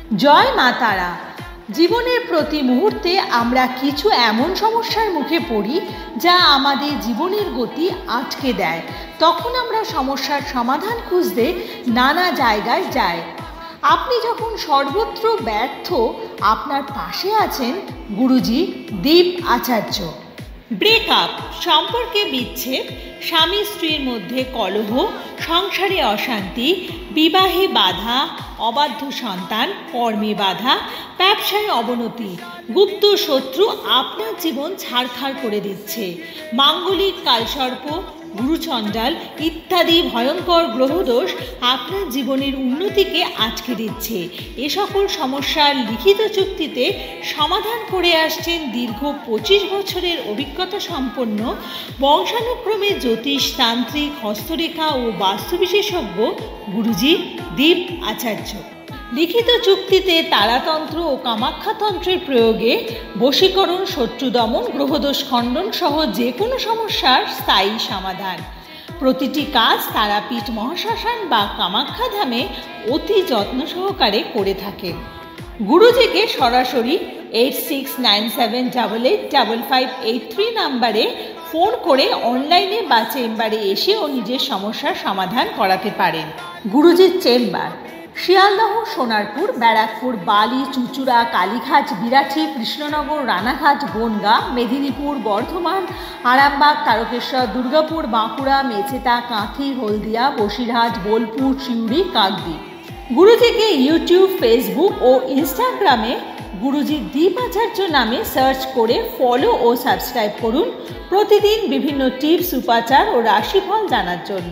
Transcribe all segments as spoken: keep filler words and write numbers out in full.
জয় মা তারা। জীবনের প্রতি মুহূর্তে আমরা কিছু এমন সমস্যার মুখে পড়ি যা আমাদের জীবনের গতি আটকে দেয়। তখন আমরা সমস্যার সমাধান খুঁজতে নানা জায়গায় যাই। আপনি যখন সর্বত্র ব্যর্থ, আপনার পাশে আছেন গুরুজি দীপ আচার্য। ব্রেকআপ, সম্পর্কে বিচ্ছেদ, স্বামী স্ত্রীর মধ্যে কলহ, সংসারে অশান্তি, বিবাহে বাধা, অবাধ্য সন্তান, কর্মে বাধা, ব্যবসায় অবনতি, গুপ্ত শত্রু আপনার জীবন ছাড়খাড় করে দিচ্ছে, মাঙ্গলিক কালসর্প, গুরুচণ্ডাল ইত্যাদি ভয়ঙ্কর গ্রহদোষ আপনার জীবনের উন্নতিকে আটকে দিচ্ছে। এ সকল সমস্যার লিখিত চুক্তিতে সমাধান করে আসছেন দীর্ঘ পঁচিশ বছরের অভিজ্ঞতা সম্পন্ন বংশানুক্রমে জ্যোতিষ, তান্ত্রিক, হস্তরেখা ও বাস্তু বিশেষজ্ঞ গুরুজি দীপ আচার্য। লিখিত চুক্তিতে তারাতন্ত্র ও কামাখ্যাতন্ত্রের প্রয়োগে বশীকরণ, শত্রু দমন, গ্রহদোষ খণ্ডন সহ যে কোনো সমস্যার স্থায়ী সমাধান। প্রতিটি কাজ তারাপীঠ, মহাশ্মশান বা কামাখ্যা ধামে অতি যত্ন সহকারে করে থাকেন। গুরুজিকে সরাসরি eight six nine seven double eight double five eight three নাম্বারে ফোন করে অনলাইনে বা চেম্বারে এসেও নিজের সমস্যার সমাধান করাতে পারেন। গুরুজির চেম্বার শিয়ালদহ, সোনারপুর, ব্যারাকপুর, বালি, চিনচুরা, কালীঘাট, বিরাটি, কৃষ্ণনগর, রানাঘাট, বনগাঁ, মেদিনীপুর, বর্ধমান, আরামবাগ, তারকেশ্বর, দুর্গাপুর, বাঁকুড়া, মেচেদা, কাঁথি, হলদিয়া, বসিরহাট, বোলপুর, সিউড়ি, কাকদ্বীপ। গুরুজিকে ইউটিউব, ফেসবুক ও ইনস্টাগ্রামে গুরুজি দীপ আচার্য নামে সার্চ করে ফলো ও সাবস্ক্রাইব করুন প্রতিদিন বিভিন্ন টিপস, উপাচার ও রাশিফল জানার জন্য।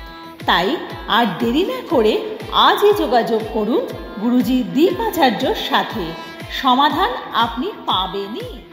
তাই আর দেরি না করে আজই যোগাযোগ করুন গুরুজি দীপ আচার্যর সাথে। সমাধান আপনি পাবেনই।